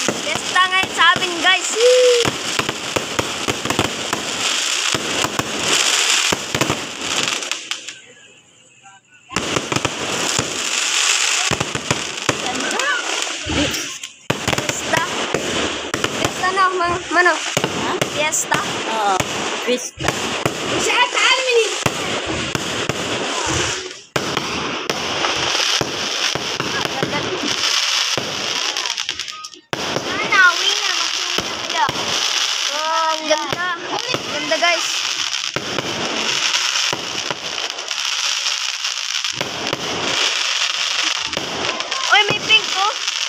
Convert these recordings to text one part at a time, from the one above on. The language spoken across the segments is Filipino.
Fiesta ngayon sa amin, guys. Fiesta na, Mano? Fiesta? Oo, Fiesta. Siya, saan mini? Ang ganda. Ganda, guys. Uy, may pink, oh.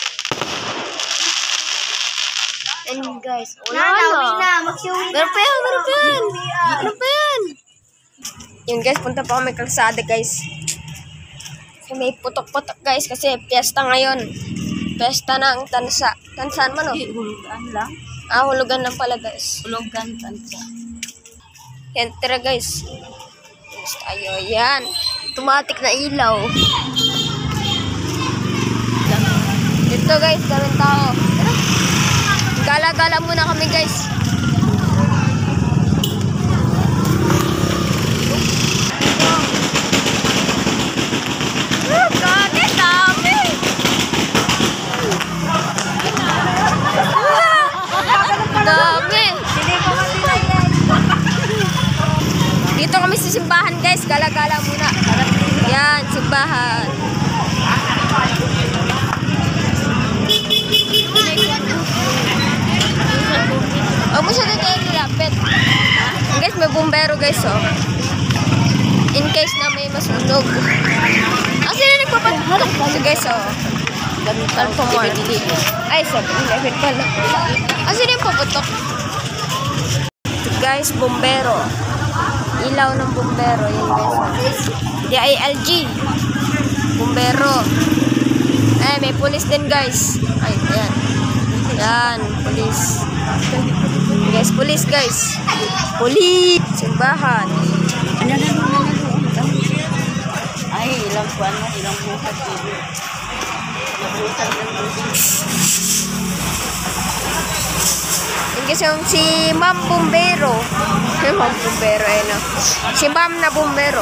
And guys, wala na. Meron pa yan, meron pa yan. Ano pa yan? Yun guys, punta pa kami kalsada guys. So, may putok-putok guys kasi piyesta ngayon. Piyesta ng tansa. Tansaan man oh. Hulugan lang. Hulugan lang pala guys. Hulugan, tansa. Yan, tira guys. Yes, tayo, yan. Automatic na ilaw. Dito guys, daming tao. Tara. Gala-gala muna kami guys. Gagi, dami. Dami. Dito kami sa simbahan guys. Gala-gala muna. Yan, simbahan. Huwag mo siya dito ilapit. Guys, may bumbero guys, oh. In case na may masunog. Sino nagpapadhalak? So guys, oh. Gamitan po mo. Ay, 7-11 pala. Sino yung paputok? So guys, bumbero. Ilaw ng bumbero. Yun guys. DILG. Bumbero. Ay, may pulis din guys. Ay, ayan. Yan, pulis. Guys, pulis guys. Pulis. Simbahan. Ay, ilang buwan na, ilang bukas dito. Nabutan ng bukas. Yung guys, yung si Ma'am Bumbero. Ma'am Bumbero, eh no. Si Ma'am na Bumbero.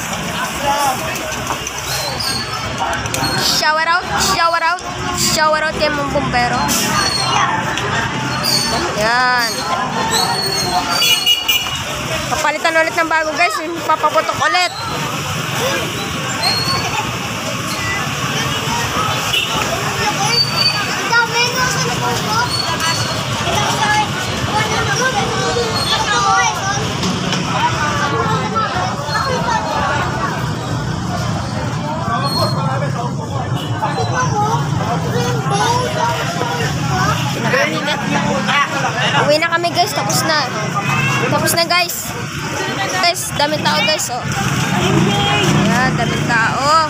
Shower out, shower out. Shower out kay Ma'am Bumbero. Yan. Papalitan ulit ng bago guys. Papaputok ulit. Uwi na kami guys, tapos na. Tapos na guys. Guys, daming tao guys, oh. Ayan, daming tao.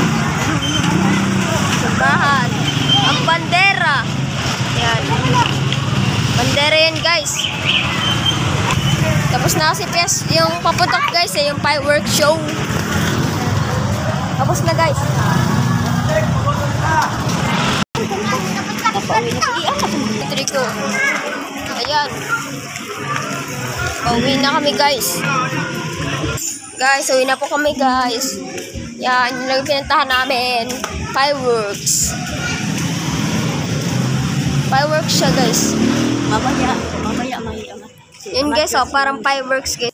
Simbahan. Ang bandera. Ayan. Bandera yan guys. Tapos na kasi yung paputok guys, yung fireworks show. Tapos na guys. Napauwi na si Ian. Triko. Ayan. Pauwi na kami guys. Guys, uwi na po kami guys. Yan, yun lang pinuntahan namin. Fireworks. Fireworks siya guys. Mamaya. Yun guys, oh, parang fireworks guys.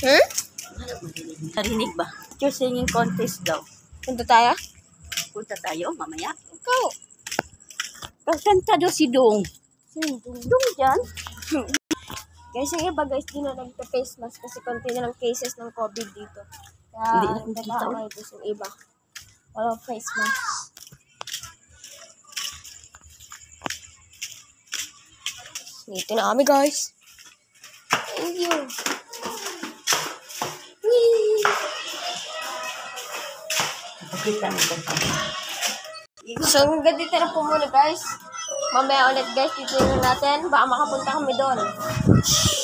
Narinig ba? Yung singing contest daw. Punta tayo? Punta tayo, mamaya. Ikaw. Kasanta daw si Dong. Dong dyan? Guys, yung iba guys, di na nagpa-face mask kasi konti na ng cases ng COVID dito. Hindi Kaya, na nakikita ulit. yung iba. Walang face mask. Dito na kami guys. Thank you. Whee! So, hanggang dito na po muna guys. Mamaya ulit guys, titignan natin. Baka makapunta kami doon.